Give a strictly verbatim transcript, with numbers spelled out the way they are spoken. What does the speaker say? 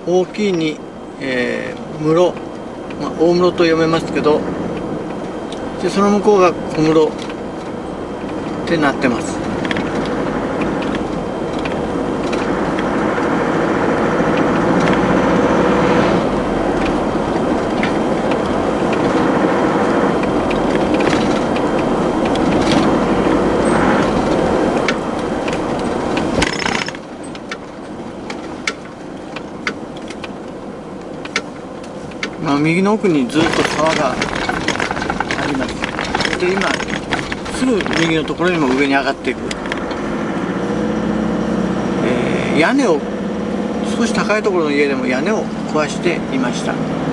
大きいに、えー、室、まあ、大室と読めますけど、でその向こうが小室ってなってます。まあ、右の奥にずっと川があります。で今すぐ右のところにも上に上がっていく、えー、屋根を少し高いところの家でも屋根を壊していました。